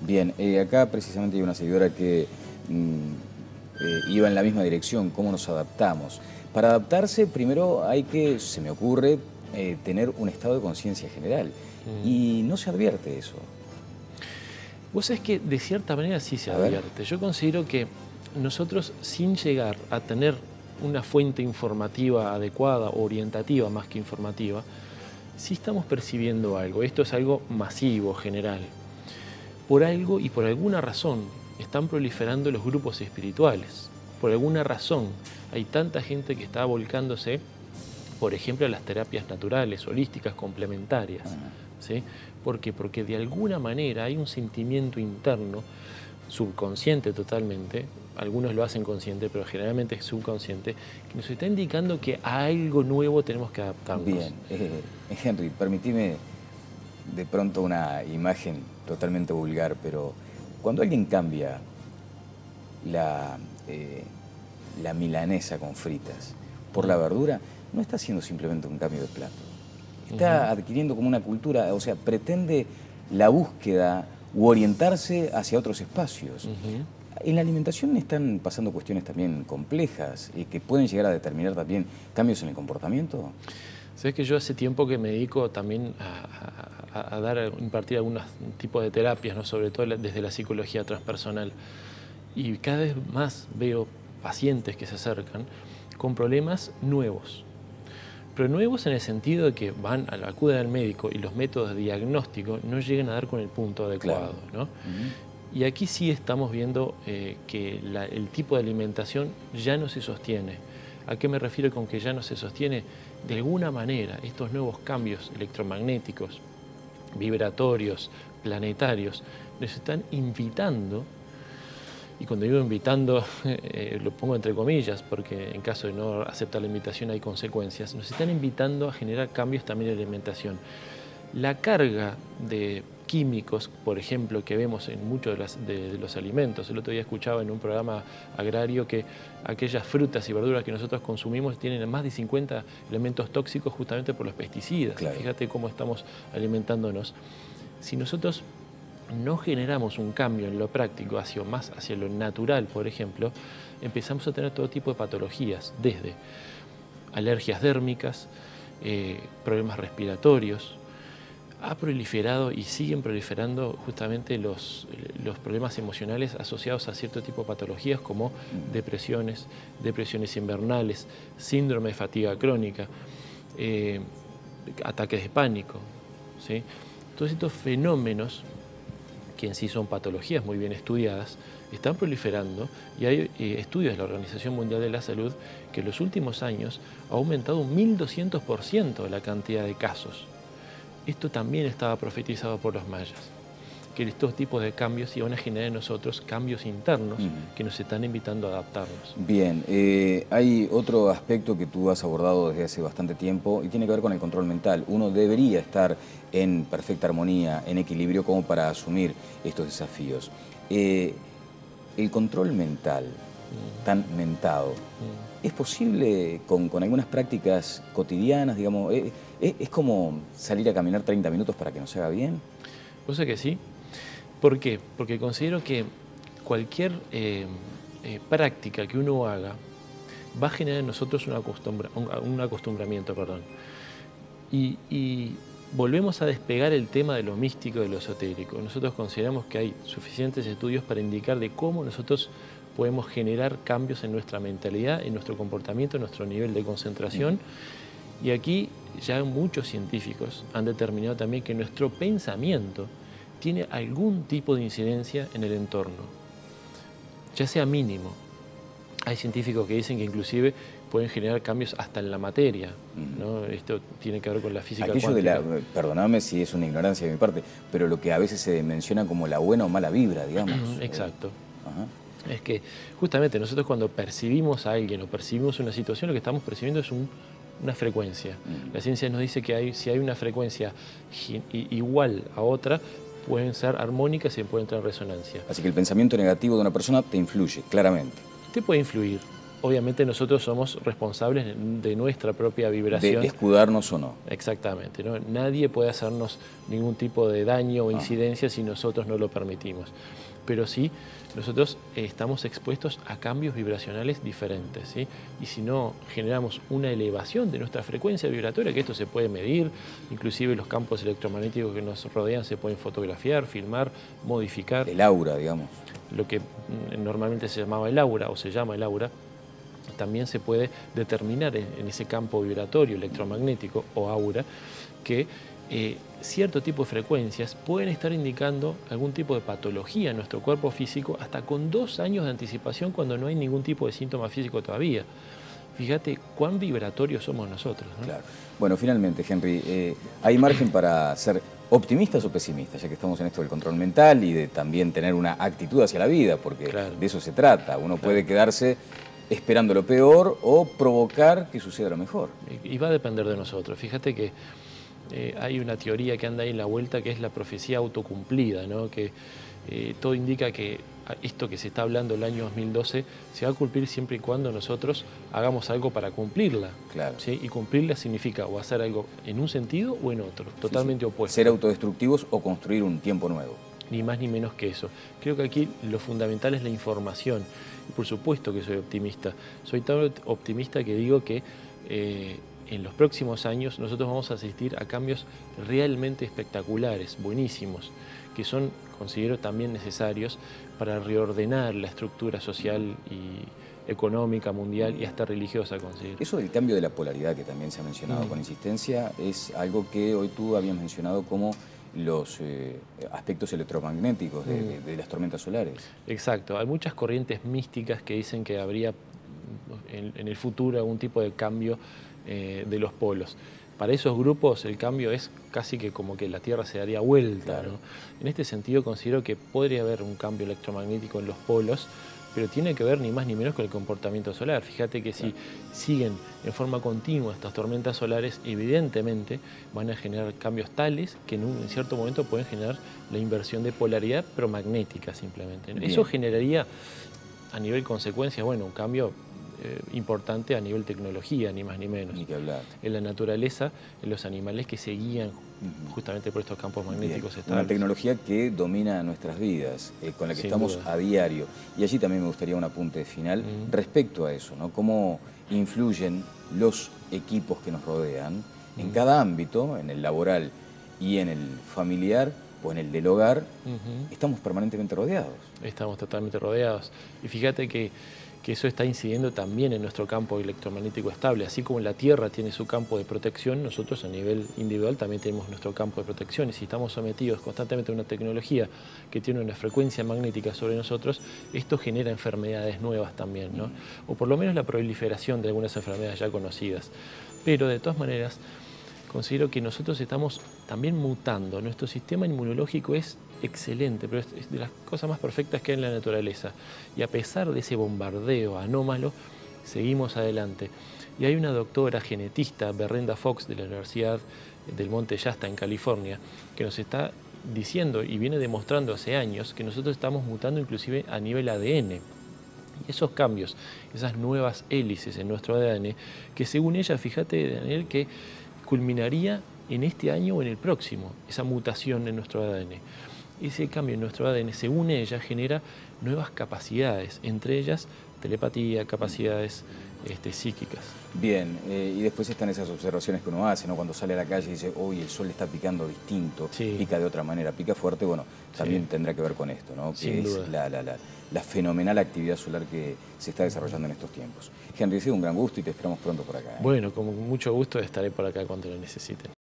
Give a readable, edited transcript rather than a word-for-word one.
Bien, acá precisamente hay una seguidora que iba en la misma dirección, cómo nos adaptamos. Para adaptarse, primero hay que, se me ocurre, tener un estado de conciencia general. Y no se advierte eso. Vos sabés que de cierta manera sí se advierte. Yo considero que nosotros, sin llegar a tener una fuente informativa adecuada, orientativa más que informativa, sí estamos percibiendo algo. Esto es algo masivo, general. Por algo y por alguna razón están proliferando los grupos espirituales. Por alguna razón hay tanta gente que está volcándose, por ejemplo, a las terapias naturales, holísticas, complementarias. ¿Sí? ¿Por qué? Porque de alguna manera hay un sentimiento interno, subconsciente totalmente, algunos lo hacen consciente, pero generalmente es subconsciente, que nos está indicando que a algo nuevo tenemos que adaptarnos. Bien, Henry, permitime de pronto una imagen totalmente vulgar, pero cuando alguien cambia la milanesa con fritas por la verdura, no está haciendo simplemente un cambio de plato. Está adquiriendo como una cultura, o sea, pretende la búsqueda u orientarse hacia otros espacios. En la alimentación están pasando cuestiones también complejas y que pueden llegar a determinar también cambios en el comportamiento. Sabes que yo hace tiempo que me dedico también a impartir algunos tipos de terapias, ¿no? Sobre todo desde la psicología transpersonal. Y cada vez más veo pacientes que se acercan con problemas nuevos. Pero nuevos en el sentido de que acuden al médico y los métodos de diagnóstico no llegan a dar con el punto adecuado, ¿no? Y aquí sí estamos viendo que el tipo de alimentación ya no se sostiene. ¿A qué me refiero con que ya no se sostiene? De alguna manera, estos nuevos cambios electromagnéticos, vibratorios, planetarios, nos están invitando, y cuando digo invitando, lo pongo entre comillas, porque en caso de no aceptar la invitación hay consecuencias, nos están invitando a generar cambios también en la alimentación. La carga de químicos, por ejemplo, que vemos en muchos de los alimentos. El otro día escuchaba en un programa agrario que aquellas frutas y verduras que nosotros consumimos tienen más de 50 elementos tóxicos justamente por los pesticidas. Claro. Fíjate cómo estamos alimentándonos. Si nosotros no generamos un cambio en lo práctico, más hacia lo natural, por ejemplo, empezamos a tener todo tipo de patologías, desde alergias dérmicas, problemas respiratorios. Ha proliferado y siguen proliferando justamente los problemas emocionales asociados a cierto tipo de patologías como depresiones invernales, síndrome de fatiga crónica, ataques de pánico, ¿sí? Todos estos fenómenos, que en sí son patologías muy bien estudiadas, están proliferando y hay estudios de la Organización Mundial de la Salud que en los últimos años ha aumentado un 1200% la cantidad de casos. Esto también estaba profetizado por los mayas, que estos tipos de cambios iban a generar en nosotros cambios internos que nos están invitando a adaptarnos. Bien, hay otro aspecto que tú has abordado desde hace bastante tiempo y tiene que ver con el control mental. Uno debería estar en perfecta armonía, en equilibrio, como para asumir estos desafíos. El control mental, tan mentado, ¿es posible con algunas prácticas cotidianas, digamos? ¿Es como salir a caminar 30 minutos para que nos haga bien? Yo sé que sí. ¿Por qué? Porque considero que cualquier práctica que uno haga va a generar en nosotros un acostumbramiento. Y volvemos a despegar el tema de lo místico y de lo esotérico. Nosotros consideramos que hay suficientes estudios para indicar de cómo nosotros podemos generar cambios en nuestra mentalidad, en nuestro comportamiento, en nuestro nivel de concentración. Y aquí ya muchos científicos han determinado también que nuestro pensamiento tiene algún tipo de incidencia en el entorno, ya sea mínimo. Hay científicos que dicen que inclusive pueden generar cambios hasta en la materia, ¿no? Esto tiene que ver con la física cuántica. Perdóname si es una ignorancia de mi parte, pero lo que a veces se menciona como la buena o mala vibra, digamos. Exacto. Es que justamente nosotros cuando percibimos a alguien o percibimos una situación, lo que estamos percibiendo es una frecuencia. La ciencia nos dice que si hay una frecuencia igual a otra, pueden ser armónicas y pueden entrar en resonancia. Así que el pensamiento negativo de una persona te influye, claramente. Te puede influir, obviamente nosotros somos responsables de nuestra propia vibración. De escudarnos o no. Exactamente, ¿no? Nadie puede hacernos ningún tipo de daño o incidencia si nosotros no lo permitimos. Pero sí, nosotros estamos expuestos a cambios vibracionales diferentes, ¿sí? Y si no generamos una elevación de nuestra frecuencia vibratoria, que esto se puede medir, inclusive los campos electromagnéticos que nos rodean se pueden fotografiar, filmar, modificar. El aura, digamos. Lo que normalmente se llamaba el aura, o se llama el aura, también se puede determinar en ese campo vibratorio electromagnético o aura que cierto tipo de frecuencias pueden estar indicando algún tipo de patología en nuestro cuerpo físico hasta con 2 años de anticipación cuando no hay ningún tipo de síntoma físico todavía. Fíjate cuán vibratorios somos nosotros, ¿no? Claro. Bueno, finalmente, Henry, ¿hay margen para ser optimistas o pesimistas, ya que estamos en esto del control mental y de también tener una actitud hacia la vida? Porque de eso se trata. Uno puede quedarse esperando lo peor o provocar que suceda lo mejor. Y va a depender de nosotros. Fíjate que hay una teoría que anda ahí en la vuelta que es la profecía autocumplida, ¿no? Que todo indica que esto que se está hablando el año 2012 se va a cumplir siempre y cuando nosotros hagamos algo para cumplirla. Claro. ¿Sí? Y cumplirla significa o hacer algo en un sentido o en otro, totalmente opuesto. Ser autodestructivos o construir un tiempo nuevo. Ni más ni menos que eso. Creo que aquí lo fundamental es la información. Y por supuesto que soy optimista. Soy tan optimista que digo que en los próximos años nosotros vamos a asistir a cambios realmente espectaculares, buenísimos, que son, considero, también necesarios para reordenar la estructura social y económica, mundial y hasta religiosa, considero. Eso del cambio de la polaridad que también se ha mencionado con insistencia es algo que hoy tú habías mencionado como los aspectos electromagnéticos de las tormentas solares. Exacto. Hay muchas corrientes místicas que dicen que habría en el futuro algún tipo de cambio de los polos. Para esos grupos el cambio es casi que como que la Tierra se daría vuelta, claro, ¿no? En este sentido considero que podría haber un cambio electromagnético en los polos, pero tiene que ver ni más ni menos con el comportamiento solar. Fíjate que si siguen en forma continua estas tormentas solares, evidentemente van a generar cambios tales que en cierto momento pueden generar la inversión de polaridad, pero magnética simplemente, ¿no? Eso generaría a nivel consecuencia, bueno, un cambio importante a nivel tecnología, ni más ni menos. Ni que hablar. En la naturaleza, en los animales que se guían justamente por estos campos magnéticos estables. Una tecnología que domina nuestras vidas, con la que estamos a diario. Y allí también me gustaría un apunte final respecto a eso, ¿no? Cómo influyen los equipos que nos rodean en cada ámbito, en el laboral y en el familiar o en el del hogar. Estamos permanentemente rodeados. Estamos totalmente rodeados. Y fíjate que eso está incidiendo también en nuestro campo electromagnético estable. Así como la Tierra tiene su campo de protección, nosotros a nivel individual también tenemos nuestro campo de protección. Y si estamos sometidos constantemente a una tecnología que tiene una frecuencia magnética sobre nosotros, esto genera enfermedades nuevas también, ¿no? O por lo menos la proliferación de algunas enfermedades ya conocidas. Pero de todas maneras, considero que nosotros estamos también mutando. Nuestro sistema inmunológico es excelente, pero es de las cosas más perfectas que hay en la naturaleza. Y a pesar de ese bombardeo anómalo, seguimos adelante. Y hay una doctora genetista, Berrenda Fox, de la Universidad del Monte Shasta en California, que nos está diciendo y viene demostrando hace años que nosotros estamos mutando inclusive a nivel ADN. Y esos cambios, esas nuevas hélices en nuestro ADN, que según ella, fíjate, Daniel, que culminaría en este año o en el próximo, esa mutación en nuestro ADN. Ese cambio en nuestro ADN, según ella, genera nuevas capacidades, entre ellas telepatía, capacidades psíquicas. Bien, y después están esas observaciones que uno hace, ¿no? Cuando sale a la calle y dice, hoy el sol está picando distinto, pica de otra manera, pica fuerte, bueno, también tendrá que ver con esto, ¿no? Que es la fenomenal actividad solar que se está desarrollando en estos tiempos. Henry, ha sido un gran gusto y te esperamos pronto por acá, ¿eh? Bueno, con mucho gusto estaré por acá cuando lo necesiten.